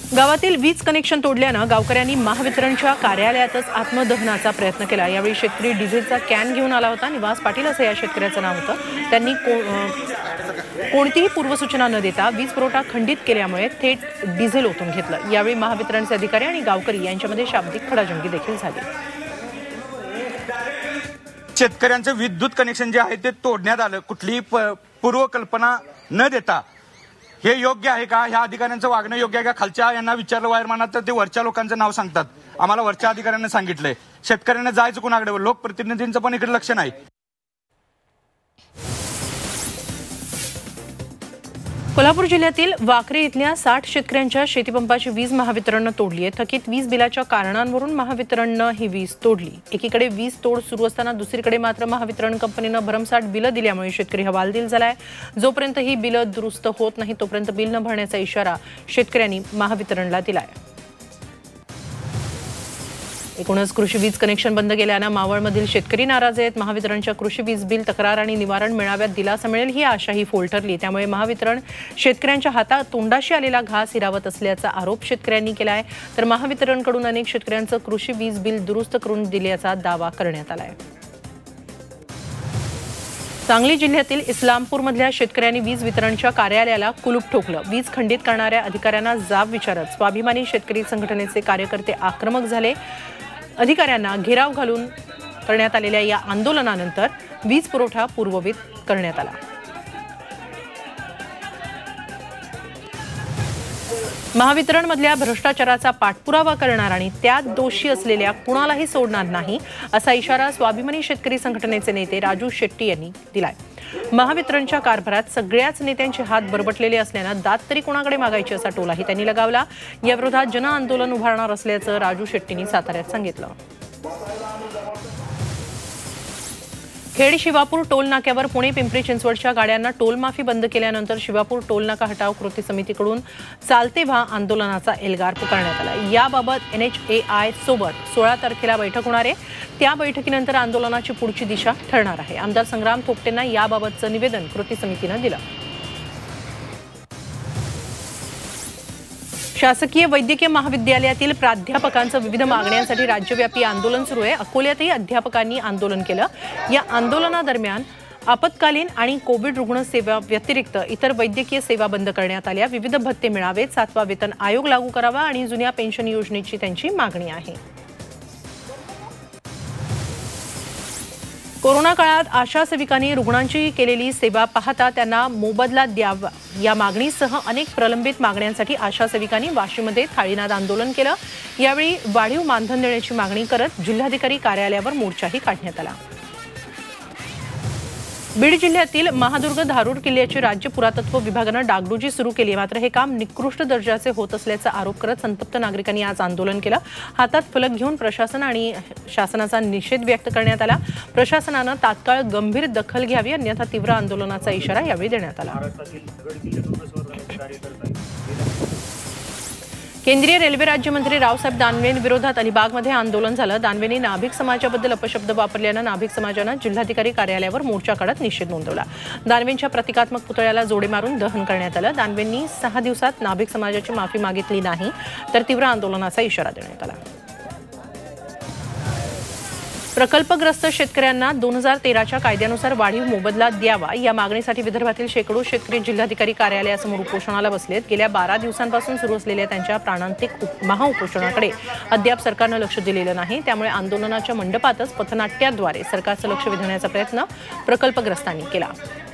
गावातील वीज कनेक्शन तोडल्यानं गावकऱ्यांनी महावितरणच्या कार्यालयातच आत्मदहनाचा प्रयत्न केला। यावेळी शेतकरी डिझेलचा कॅन घेऊन आला होता। निवास पाटील असं या शेतकऱ्याचं नाव होतं। त्यांनी कोणतीही पूर्वसूचना न देता वीज पुरवठा खंडित केल्यामुळे थेट डिझेल ओतून घेतलं। यावेळी महावितरणचे अधिकारी आणि गावकरी यांच्यामध्ये शाब्दिक खडाजंगी देखील झाली। शेतकऱ्यांचं विद्युत कनेक्शन जे आहे ते तोडण्यात आलं, कुठलीही पूर्वकल्पना न देता। हे योग्य आहे का? ह्या अधिकाऱ्यांचं वागणं योग्य आहे का? खालच्या यांना विचारलं वायरमॅनात तर ते वरच्या लोकांचं नाव सांगतात। आम्हाला वरच्या अधिकाऱ्यांना सांगितलंय। शेतकऱ्यांना जायचं कोणाकडे? लोकप्रतिनिधींचं पण इकडे लक्ष नाही। कोल्हापूर जिल्ह्यातील वाकरे इथल्या 60 शेतकऱ्यांच्या शेतीपंपाची वीज महावितरणनं तोडली आहे। थकीत वीज बिलाच्या कारणांवरून महावितरणनं ही वीज तोडली। एकीकडे वीज तोड सुरू असताना दुसरीकडे मात्र महावितरण कंपनीनं भरमसाठ बिलं दिल्यामुळे शेतकरी हवालदिल झालाय। जोपर्यंत ही बिलं दुरुस्त होत नाही तोपर्यंत बिल न भरण्याचा इशारा शेतकऱ्यांनी महावितरणला दिलाय। एकूणच कृषी वीज कनेक्शन बंद केल्यानं मावळमधील शेतकरी नाराज आहेत। महावितरणच्या कृषी वीज बिल तक्रार आणि निवारण मेळाव्यात दिलासा मिळेल ही आशाही फोल ठरली। त्यामुळे महावितरण शेतकऱ्यांच्या हातात तोंडाशी आलेला घास हिरावत असल्याचा आरोप शेतकऱ्यांनी केलाय। तर महावितरणकडून अनेक शेतकऱ्यांचं कृषी वीज बिल दुरुस्त करून दिल्याचा दावा करण्यात आलाय। सांगली जिल्ह्यातील इस्लामपूरमधल्या शेतकऱ्यांनी वीज वितरणच्या कार्यालयाला कुलूप ठोकलं। वीज खंडित करणाऱ्या अधिकाऱ्यांना जाब विचारत स्वाभिमानी शेतकरी संघटनेचे कार्यकर्ते आक्रमक झाले। अधिकाऱ्यांना घेराव घालून करण्यात आलेल्या या आंदोलनानंतर वीज पुरवठा पूर्ववत करण्यात आला। महावितरणमधल्या भ्रष्टाचाराचा पाठपुरावा करणार आणि त्यात दोषी असलेल्या कुणालाही सोडणार नाही असा इशारा स्वाभिमानी शेतकरी संघटनेचे नेते राजू शेट्टी यांनी दिलाय। महावितरणच्या कारभारात सगळ्याच नेत्यांचे हात बरबटलेले असल्यानं दात तरी कोणाकडे मागायची असा टोलाही त्यांनी लगावला। या विरोधात जन आंदोलन उभारणार असल्याचं राजू शेट्टींनी साताऱ्यात सांगितलं। खेड शिवापूर टोल नाक्यावर पुणे पिंपरी चिंचवडच्या गाड्यांना टोल माफी बंद केल्यानंतर शिवापूर टोल नाका हटाव कृती समितीकडून चालते व्हा आंदोलनाचा एल्गार पुकारण्यात आला। याबाबत NHAI सोबत 16 तारखेला बैठक होणार आहे। त्या बैठकीनंतर आंदोलनाची पुढची दिशा ठरणार आहे। आमदार संग्राम थोपटेंना याबाबतचं निवेदन कृती समितीनं दिलं। शासकीय वैद्यकीय महाविद्यालयातील प्राध्यापकांचं विविध मागण्यांसाठी राज्यव्यापी आंदोलन सुरू आहे। अकोल्यातही अध्यापकांनी आंदोलन केलं। या आंदोलनादरम्यान आपत्कालीन आणि कोविड रुग्ण सेवा व्यतिरिक्त इतर वैद्यकीय सेवा बंद करण्यात आल्या। विविध भत्ते मिळावेत, 7वा वेतन आयोग लागू करावा आणि जुन्या पेन्शन योजनेची त्यांची मागणी आहे। कोरोना काळात आशा सेविकांनी रुग्णांची केलेली सेवा पाहता त्यांना मोबदला द्यावा या मागणीसह अनेक प्रलंबित मागण्यांसाठी आशा सेविकांनी वाशीमध्ये थाळीनाद आंदोलन केलं। यावेळी वाढीव मानधन देण्याची मागणी करत जिल्हाधिकारी कार्यालयावर मोर्चाही काढण्यात आला। बीड जिल्ह्यातील महादुर्ग धारूर किल्ल्याची राज्य पुरातत्व विभागानं डागडुजी सुरू केली, मात्र हे काम निकृष्ट दर्जाचे होत असल्याचा आरोप करत संतप्त नागरिकांनी आज आंदोलन केलं। हातात फलक घेऊन प्रशासन आणि शासनाचा निषेध व्यक्त करण्यात आला। प्रशासनानं तात्काळ गंभीर दखल घ्यावी अन्यथा तीव्र आंदोलनाचा इशारा यावेळी देण्यात आला। केंद्रीय रेल्वे राज्यमंत्री रावसाहेब दानवेंविरोधात अलिबागमध्ये आंदोलन झालं। दानवेंनी नाभिक समाजाबद्दल अपशब्द वापरल्यानं नाभिक समाजानं जिल्हाधिकारी कार्यालयावर मोर्चा काढत निषेध नोंदवला। दानवेंच्या प्रतिकात्मक पुतळ्याला जोडे मारून दहन करण्यात आलं। दानवेंनी 6 दिवसात नाभिक समाजाची माफी मागितली नाही तर तीव्र आंदोलनाचा इशारा देण्यात आला। प्रकल्पग्रस्त शेतकऱ्यांना 2013च्या कायद्यानुसार वाढीव मोबदला द्यावा या मागणीसाठी विदर्भातील शेकडो शेतकरी जिल्हाधिकारी कार्यालयासमोर उपोषणाला बसलेत। गेल्या 12 दिवसांपासून सुरू असलेल्या त्यांच्या प्राणांतिक महाउपोषणाकडे अद्याप सरकारनं लक्ष दिलेलं नाही। त्यामुळे आंदोलनाच्या मंडपातच पथनाट्याद्वारे सरकारचं लक्ष वेधण्याचा प्रयत्न प्रकल्पग्रस्तांनी केला।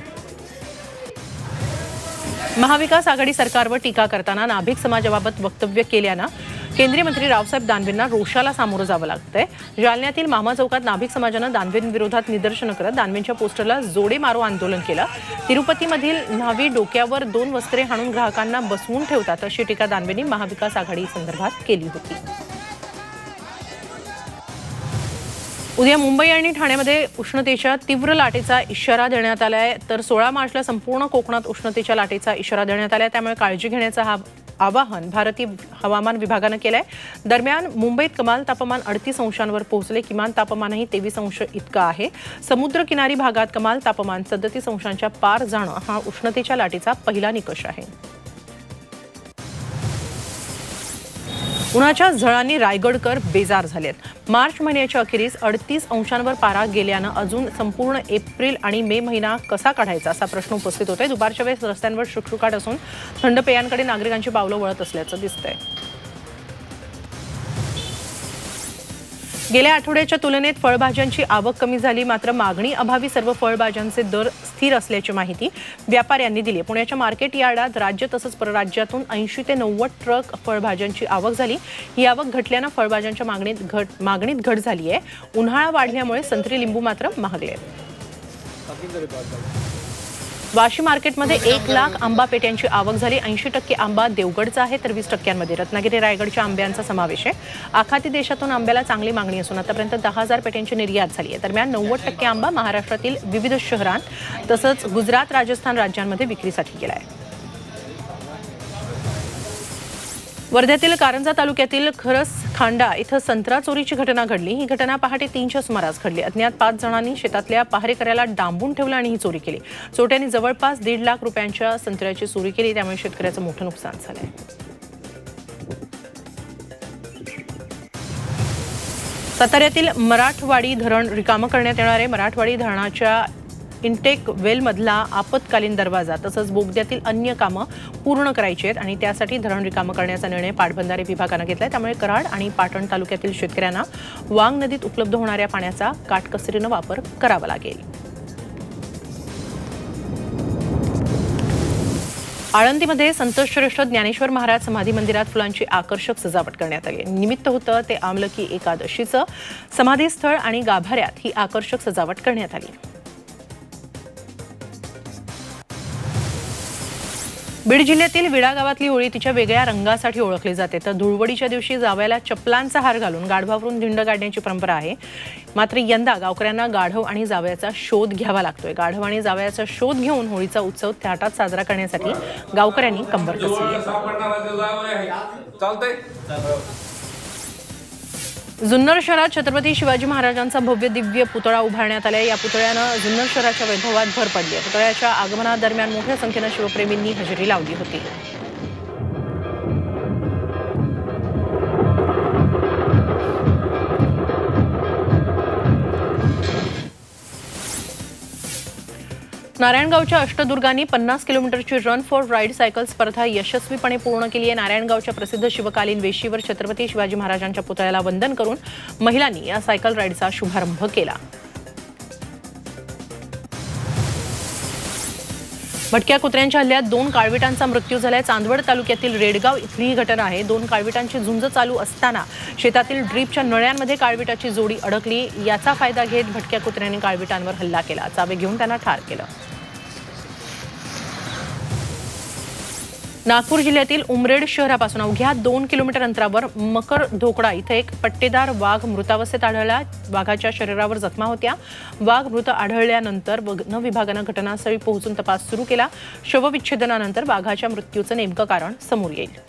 महाविकास आघाडी सरकारवर टीका करताना नाभिक समाजाबाबत वक्तव्य केल्यानं केंद्रीय मंत्री रावसाहेब दानवेंना रोषाला सामोरं जावं लागतंय। जालन्यातील मामा चौकात नाभिक समाजानं दानवेंविरोधात निदर्शनं करत दानवेंच्या पोस्टरला जोडे मारो आंदोलन केलं। तिरुपतीमधील न्हावी डोक्यावर 2 वस्त्रे हाणून ग्राहकांना बसवून ठेवतात अशी टीका दानवेंनी महाविकास आघाडी संदर्भात केली होती। उद्या मुंबई आणि ठाण्यामध्ये उष्णतेच्या तीव्र लाटेचा इशारा देण्यात आलाय, तर 16 मार्चला संपूर्ण कोकणात उष्णतेच्या लाटेचा इशारा देण्यात आलाय। त्यामुळे काळजी घेण्याचा आवाहन भारतीय हवामान विभागानं केलंय। दरम्यान मुंबईत कमाल तापमान 38 अंशांवर पोहोचले। किमान तापमानही 23 अंश इतकं आहे। समुद्र किनारी भागात कमाल तापमान 37 अंशांच्या पार जाणं हा उष्णतेच्या लाटेचा पहिला निकष आहे। उन्हाच्या झळांनी रायगडकर बेजार झालेत। मार्च महिन्याच्या अखेरीस 38 अंशांवर पारा गेल्यानं अजून संपूर्ण एप्रिल आणि मे महिना कसा काढायचा असा प्रश्न उपस्थित होतोय। दुपारच्या वेळेस रस्त्यांवर शुकशुकाट असून थंड पेयांकडे नागरिकांची पावलं वळत असल्याचं दिसतंय। गेल्या आठवड्याच्या तुलनेत फळभाज्यांची आवक कमी झाली, मात्र मागणी अभावी सर्व फळभाज्यांचे दर स्थिर असल्याची माहिती व्यापाऱ्यांनी दिली। पुण्याच्या मार्केट यार्डात राज्य तसंच परराज्यातून 80 ते 90 ट्रक फळभाज्यांची आवक झाली। ही आवक घटल्यानं फळभाज्यांच्या मागणीत घट झाली आहे। उन्हाळा वाढल्यामुळे संत्री लिंबू मात्र महागले। वाशी मार्केटमध्ये 1 लाख आंबा पेट्यांची आवक झाली। 80% आंबा देवगडचा आहे तर 20%मध्ये रत्नागिरी रायगडच्या आंब्यांचा समावेश आहे। आखाती देशातून आंब्याला चांगली मागणी असून आतापर्यंत 10,000 पेट्यांची निर्यात झाली आहे। दरम्यान 90% आंबा महाराष्ट्रातील विविध शहरांत तसंच गुजरात राजस्थान राज्यांमध्ये विक्रीसाठी गेला आहे। वर्ध्यातील कारंजा तालुक्यातील खरस खांडा इथं संत्रा चोरीची घटना घडली। ही घटना पहाटे 3च्या सुमारास घडली। अज्ञात 5 जणांनी शेतातल्या पहारेकऱ्याला डांबून ठेवलं आणि ही चोरी केली। चोरट्यांनी जवळपास 1.5 लाख रुपयांच्या संत्र्याची चोरी केली, त्यामुळे शेतकऱ्याचं मोठं नुकसान झालंय। साताऱ्यातील मराठवाडी धरण रिकामं करण्यात येणार आहे। मराठवाडी धरणाच्या इंटेक वेलमधला आपत्कालीन दरवाजा तसंच बोगद्यातील अन्य कामं पूर्ण करायची आहेत आणि त्यासाठी धरण रिकामं करण्याचा निर्णय पाटबंधारे विभागानं घेतलाय। त्यामुळे कराड आणि पाटण तालुक्यातील शेतकऱ्यांना वांग नदीत उपलब्ध होणाऱ्या पाण्याचा काटकसरीनं वापर करावा लागेल। आळंदीमध्ये संतश्रेष्ठ ज्ञानेश्वर महाराज समाधी मंदिरात फुलांची आकर्षक सजावट करण्यात आली। निमित्त होतं ते आमलकी एकादशीचं। समाधीस्थळ आणि गाभाऱ्यात ही आकर्षक सजावट करण्यात आली। बीड जिल्ह्यातील विडा गावातली होळी तिच्या वेगळ्या रंगासाठी ओळखली जाते, तर धुळवडीच्या दिवशी जावयाला चपलांचा हार घालून गाढवावरून दिंड काढण्याची परंपरा आहे। मात्र यंदा गावकऱ्यांना गाढव आणि जावयाचा शोध घ्यावा लागतोय। गाढव आणि जावयाचा शोध घेऊन होळीचा उत्सव थाटात साजरा करण्यासाठी गावकऱ्यांनी कंबर कसली आहे। जुन्नर शहरात छत्रपती शिवाजी महाराजांचा भव्य दिव्य पुतळा उभारण्यात आलाय। या पुतळ्यानं जुन्नर शहराच्या वैभवात भर पडली आहे। पुतळ्याच्या आगमनादरम्यान मोठ्या संख्येनं शिवप्रेमींनी हजेरी लावली होती। नारायणगावच्या अष्टदुर्गांनी 50 किलोमीटरची रन फॉर राईड सायकल स्पर्धा यशस्वीपणे पूर्ण केली आहे। नारायणगावच्या प्रसिद्ध शिवकालीन वेशीवर छत्रपती शिवाजी महाराजांच्या पुतळ्याला वंदन करून महिलांनी या सायकल राईडचा शुभारंभ केला। भटक्या कुत्र्यांच्या हल्ल्यात 2 काळविटांचा मृत्यू झालाय। चांदवड तालुक्यातील रेडगाव इथली ही घटना आहे। 2 काळविटांची झुंज चालू असताना शेतातील ड्रीपच्या नळ्यांमध्ये काळविटाची जोडी अडकली। याचा फायदा घेत भटक्या कुत्र्यांनी काळविटांवर हल्ला केला, चावे घेऊन त्यांना ठार केलं। नागपूर जिल्ह्यातील उमरेड शहरापासून अवघ्या 2 किलोमीटर अंतरावर मकर धोकडा इथं एक पट्टेदार वाघ मृतावस्थेत आढळला। वाघाच्या शरीरावर जखमा होत्या। वाघ मृत आढळल्यानंतर वन विभागानं घटनास्थळी पोहोचून तपास सुरू केला। शवविच्छेदनानंतर वाघाच्या मृत्यूचं नेमकं कारण समोर येईल।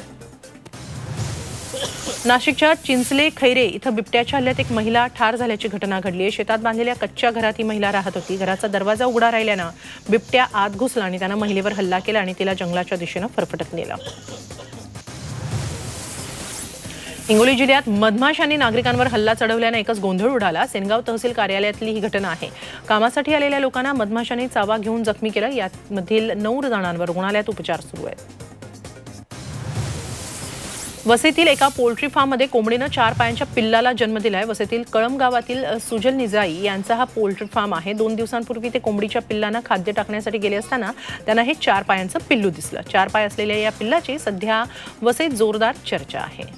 नाशिकच्या चिंचले खैरे इथं बिबट्याच्या हल्ल्यात एक महिला ठार झाल्याची घटना घडली आहे। शेतात बांधलेल्या कच्च्या घरात ही महिला राहत होती। घराचा दरवाजा उघडा राहिल्यानं बिबट्या आत घुसला आणि त्यानं महिलेवर हल्ला केला आणि तिला जंगलाच्या दिशेनं फरफटत नेलं। हिंगोली जिल्ह्यात मधमाशांनी नागरिकांवर हल्ला चढवल्यानं एकच गोंधळ उडाला। सेनगाव तहसील कार्यालयातली ही घटना आहे। कामासाठी आलेल्या लोकांना मधमाशांनी चावा घेऊन जखमी केलं। यामधील 9 जणांवर रुग्णालयात उपचार सुरू आहेत। वसईतील एका पोल्ट्री फार्ममध्ये कोंबडीनं 4 पायांच्या पिल्लाला जन्म दिलाय। वसईतील कळम गावातील सुजल निजाई यांचा हा पोल्ट्री फार्म आहे। 2 दिवसांपूर्वी ते कोंबडीच्या पिल्लांना खाद्य टाकण्यासाठी गेले असताना त्यांना हे 4 पायांचं पिल्लू दिसलं। 4 पाय असलेल्या या पिल्लाची सध्या वसईत जोरदार चर्चा आहे।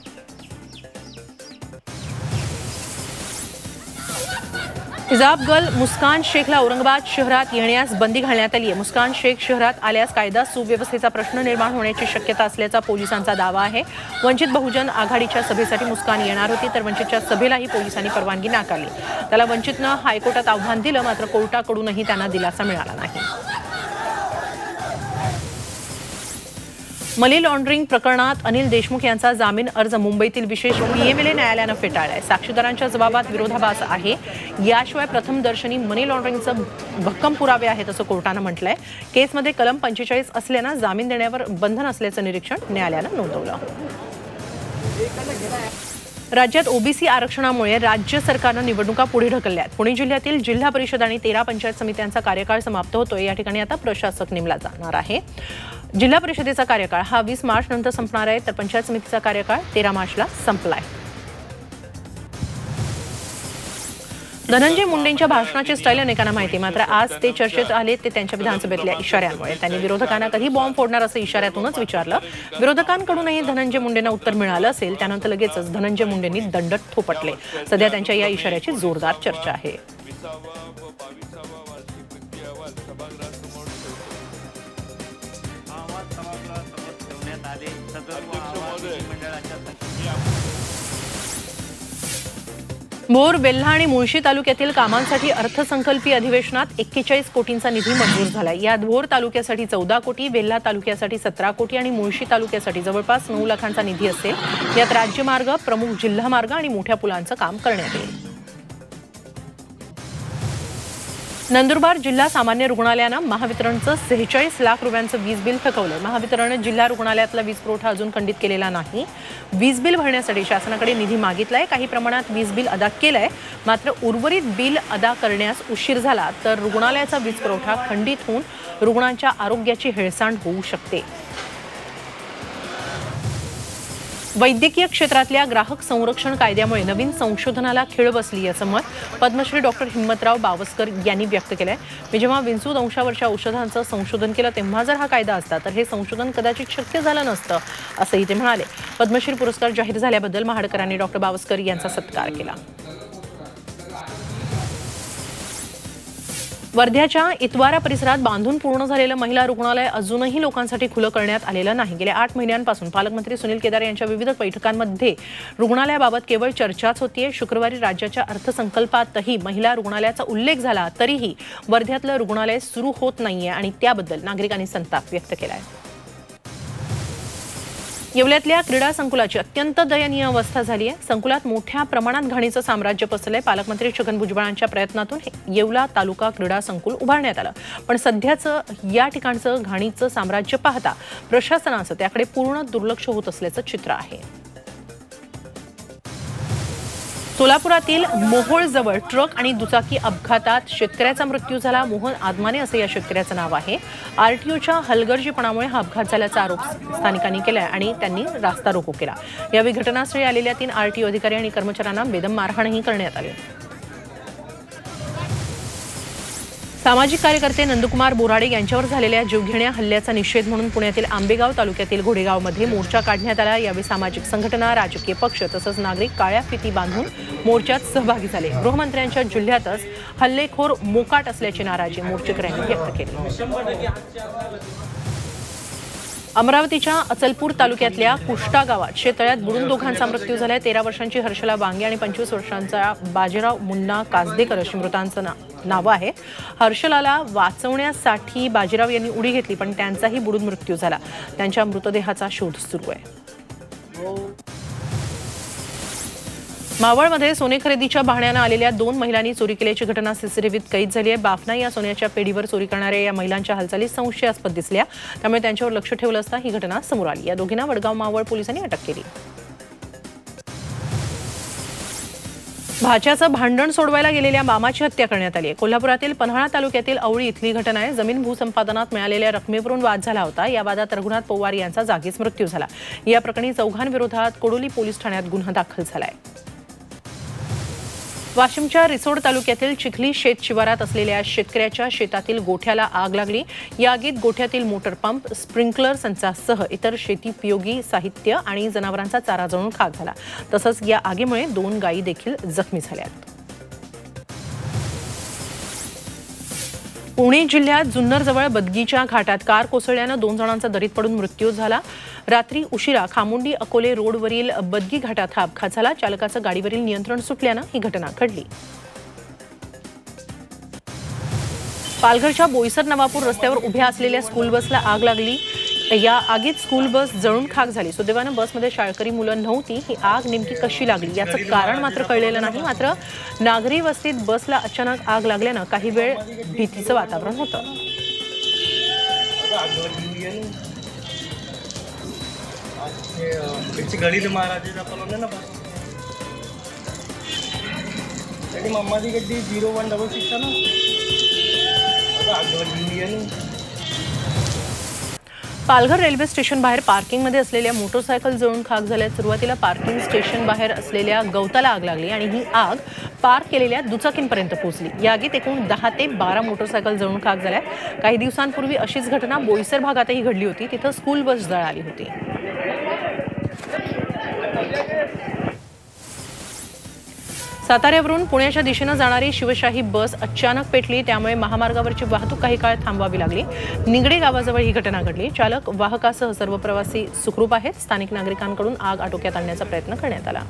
हिजाब गर्ल मुस्कान शेखला औरंगाबाद शहरात येण्यास बंदी घालण्यात आली आहे। मुस्कान शेख शहरात आल्यास कायदा सुव्यवस्थेचा प्रश्न निर्माण होण्याची शक्यता असल्याचा पोलिसांचा दावा आहे। वंचित बहुजन आघाडीच्या सभेसाठी मुस्कान येणार होती, तर वंचितच्या सभेलाही पोलिसांनी परवानगी नाकारली। त्याला वंचितनं हायकोर्टात आव्हान दिलं, मात्र कोर्टाकडूनही त्यांना दिलासा मिळाला नाही। मनी लॉन्ड्रिंग प्रकरणात अनिल देशमुख यांचा जामीन अर्ज मुंबईतील विशेष पीएमएलए न्यायालयानं फेटाळलाय। साक्षीदारांच्या जबाबात विरोधाभास आहे। याशिवाय प्रथम दर्शनी मनी लॉन्ड्रिंगचं भक्कम पुरावे आहेत असं कोर्टानं म्हटलंय। केसमध्ये कलम 45 असल्यानं जामीन देण्यावर बंधन असल्याचं निरीक्षण न्यायालयानं नोंदवलं। राज्यात ओबीसी आरक्षणामुळे राज्य सरकारनं निवडणुका पुढे ढकलल्यात. पुणे जिल्ह्यातील जिल्हा परिषद आणि 13 पंचायत समित्यांचा कार्यकाळ समाप्त होतोय. या ठिकाणी आता प्रशासक नेमला जाणार आहे. जिल्हा परिषदेचा कार्यकाळ हा 20 मार्च नंतर संपणार आहे, तर पंचायत समितीचा कार्यकाळ 13 मार्चला संपलाय. धनंजय मुंडेंच्या भाषणाची स्टाईल अनेकांना माहिती, मात्र आज ते चर्चेत आले ते त्यांच्या विधानसभेतल्या इशाऱ्यांमुळे. त्यांनी विरोधकांना कधी बॉम्ब फोडणार असं इशाऱ्यातूनच विचारलं. विरोधकांकडूनही धनंजय मुंडेंना उत्तर मिळालं असेल, त्यानंतर लगेचच धनंजय मुंडेंनी दंडक थोपटले. सध्या त्यांच्या या इशाऱ्याची जोरदार चर्चा आहे. भोर, वेल्हा आणि मुळशी तालुक्यातील कामांसाठी अर्थसंकल्पीय अधिवेशनात 41 कोटींचा निधी मंजूर झालाय. यात भोर तालुक्यासाठी 14 कोटी, वेल्हा तालुक्यासाठी 17 कोटी आणि मुळशी तालुक्यासाठी जवळपास 9 लाखांचा निधी असेल. यात राज्यमार्ग, प्रमुख जिल्हा मार्ग आणि मोठ्या पुलांचं काम करण्यात येईल. नंदुरबार जिल्हा सामान्य रुग्णालयानं महावितरणचं 46 लाख रुपयांचं वीज बिल थकवलं. महावितरणनं जिल्हा रुग्णालयातला वीज पुरवठा अजून खंडित केलेला नाही. वीज बिल भरण्यासाठी शासनाकडे निधी मागितलाय. काही प्रमाणात वीज बिल अदा केलंय, मात्र उर्वरित बिल अदा करण्यास उशीर झाला तर रुग्णालयाचा वीज पुरवठा खंडित होऊन रुग्णांच्या आरोग्याची हेळसांड होऊ शकते. वैद्यकीय क्षेत्रातल्या ग्राहक संरक्षण कायद्यामुळे नवीन संशोधनाला खीळ बसली असं मत पद्मश्री डॉक्टर हिम्मतराव बावस्कर यांनी व्यक्त केलंय. मी जेव्हा विंचू दंशावरच्या औषधांचं संशोधन केलं तेव्हा जर हा कायदा असता तर हे संशोधन कदाचित शक्य झालं नसतं असंही ते म्हणाले. पद्मश्री पुरस्कार जाहीर झाल्याबद्दल महाडकरांनी डॉक्टर बावस्कर यांचा सत्कार केला. वर्ध्याच्या इतवारा परिसरात बांधून पूर्ण झालेलं महिला रुग्णालय अजूनही लोकांसाठी खुलं करण्यात आलेलं नाही. गेल्या 8 महिन्यांपासून पालकमंत्री सुनील केदार यांच्या विविध बैठकांमध्ये रुग्णालयाबाबत केवळ चर्चाच होतीये. शुक्रवारी राज्याच्या अर्थसंकल्पातही महिला रुग्णालयाचा उल्लेख झाला तरीही वर्ध्यातलं रुग्णालय सुरू होत नाहीये आणि त्याबद्दल नागरिकांनी संताप व्यक्त केलाय. येवल्यातल्या क्रीडा संकुलाची अत्यंत दयनीय अवस्था झाली आहे. संकुलात मोठ्या प्रमाणात घाणीचं साम्राज्य पसरलंय. पालकमंत्री छगन भुजबळांच्या प्रयत्नातून येवला तालुका क्रीडा संकुल उभारण्यात आलं, पण सध्याचं या ठिकाणचं घाणीचं साम्राज्य पाहता प्रशासनाचं त्याकडे पूर्ण दुर्लक्ष होत असल्याचं चित्र आहे. सोलापुरातील मोहोळजवळ ट्रक आणि दुचाकी अपघातात शेतकऱ्याचा मृत्यू झाला. मोहन आदमाने असं या शेतकऱ्याचं नाव आहे. आरटीओच्या हलगर्जीपणामुळे हा अपघात झाल्याचा आरोप स्थानिकांनी केलाय आणि त्यांनी रास्ता रोको केला. यावेळी घटनास्थळी आलेल्या 3 आरटीओ अधिकारी आणि कर्मचाऱ्यांना बेदम मारहाणही करण्यात आली. सामाजिक कार्यकर्ते नंदकुमार बोराडे यांच्यावर झालेल्या जीवघेण्या हल्ल्याचा निषेध म्हणून पुण्यातील आंबेगाव तालुक्यातील घोडेगावमध्ये मोर्चा काढण्यात आला. यावेळी सामाजिक संघटना, राजकीय पक्ष तसंच नागरिक काळ्या फिती बांधून मोर्चात सहभागी झाले. गृहमंत्र्यांच्या जिल्ह्यातच हल्लेखोर मोकाट असल्याची नाराजी मोर्चेकऱ्यांनी व्यक्त केली. अमरावतीच्या अचलपूर तालुक्यातल्या कुष्टा गावात शेततळ्यात बुडून दोघांचा मृत्यू झालाय. 13 वर्षांची हर्षला वांगे आणि 25 वर्षांचा बाजीराव मुन्ना कासदेकर अशी मृतांचं नावं आहे. हर्षलाला वाचवण्यासाठी बाजीराव यांनी उडी घेतली, पण त्यांचाही बुडून मृत्यू झाला. त्यांच्या मृतदेहाचा शोध सुरू आहे. मावळमध्ये सोने खरेदीच्या बहाण्यानं आलेल्या 2 महिलांनी चोरी केल्याची घटना सीसीटीव्हीत कैद झाली आहे. बाफना या सोन्याच्या पेढीवर चोरी करणाऱ्या या महिलांच्या हालचाली संशयास्पद दिसल्या, त्यामुळे त्यांच्यावर लक्ष ठेवलं असता ही घटना समोर आली. या दोघींना वडगाव मावळ पोलिसांनी अटक केली. भाच्याचं भांडण सोडवायला गेलेल्या मामाची हत्या करण्यात आली आहे. कोल्हापुरातील पन्हाळा तालुक्यातील आवळी इथली घटना आहे. जमीन भूसंपादनात मिळालेल्या रकमेवरून वाद झाला होता. या वादात रघुनाथ पवार यांचा जागीच मृत्यू झाला. या प्रकरणी चौघांविरोधात कोडोली पोलीस ठाण्यात गुन्हा दाखल झालाय. वाशिमच्या रिसोड तालुक्यातील चिखली शेत शिवारात असलेल्या शेतकऱ्याच्या शेतातील गोठ्याला आग लागली. या आगीत गोठ्यातील मोटर पंप, स्प्रिंकलर संचासह इतर शेतीपयोगी साहित्य आणि जनावरांचा चारा जळून खाक झाला. तसंच या आगीमुळे 2 गायी देखील जखमी झाल्यात. पुणे जिल्ह्यात जुन्नरजवळ बदगीच्या घाटात कार कोसळल्यानं 2 जणांचा दरीत पडून मृत्यू झाला. रात्री उशिरा खामुंडी अकोले रोडवरील बदगी घाटात हा अपघात झाला. चालकाचं गाडीवरील नियंत्रण सुटल्यानं ही घटना घडली. पालघरच्या बोईसर नवापूर रस्त्यावर उभ्या असलेल्या स्कूल बसला आग लागली. या आगीत स्कूल बस जळून खाक झाली. सुदैवानं बसमध्ये शाळकरी मुलं नव्हती. ही आग नेमकी कशी लागली याचं कारण मात्र कळलेलं नाही. मात्र नागरी वस्तीत बसला अचानक आग लागल्यानं काही वेळ भीतीचं वातावरण होतं. मिरची गड़ी महाराज ना बस मम्मा की गड्डी 0166 ना पालघर रेल्वे स्टेशन बाहेर पार्किंगमध्ये असलेल्या मोटरसायकल जळून खाक झाल्या। सुरुवातीला पार्किंग स्टेशन बाहेर असलेल्या गवताला आग लागली आणि ही आग पार्क केलेल्या दुचाकींपर्यंत पोहोचली। या आगीत एकूण 10 ते 12 मोटरसायकल जळून खाक झाल्या। काही दिवसांपूर्वी अशीच घटना बोईसर भागातही घडली होती। तिथं स्कूल बस जळाली होती। साताऱ्यावरून पुण्याच्या दिशेने जाणारी शिवशाही बस अचानक पेटली, त्यामुळे महामार्गावरची वाहतूक काही काळ थांबवावी लागली। निगडे गावाजवळ ही घटना घडली। चालक वाहकासह सर्व प्रवासी सुखरूप आहेत। स्थानिक नागरिकांकडून आग आटोक्यात आणण्याचा प्रयत्न करण्यात आला।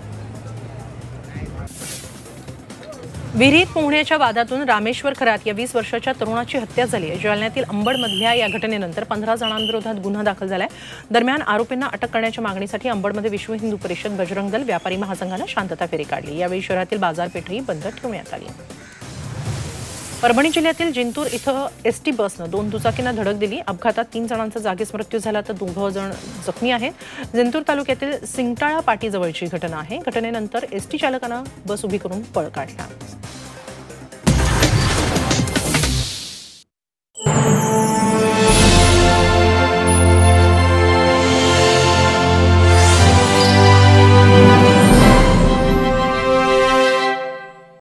विहिरीत पोहण्याच्या वादातून रामेश्वर खरात या 20 वर्षाच्या तरुणाची हत्या झाली आहे। जालन्यातील अंबडमधल्या या घटनेनंतर 15 जणांविरोधात गुन्हा दाखल झालाय। दरम्यान आरोपींना अटक करण्याच्या मागणीसाठी अंबडमध्ये विश्व हिंदू परिषद, बजरंग दल, व्यापारी महासंघाने शांतता फेरी काढली। यावेळी शहरातील बाजारपेठही बंद ठेवण्यात आली। परभणी जिल्ह्यातील जिंतूर इथं एसटी बसनं 2 दुचाकींना धडक दिली। अपघातात 3 जणांचा जागीच मृत्यू झाला तर 2 जण जखमी आहेत। जिंतूर तालुक्यातील सिंगटाळा पाटीजवळची घटना आहे। घटनेनंतर एसटी चालकानं बस उभी करून पळ काढला।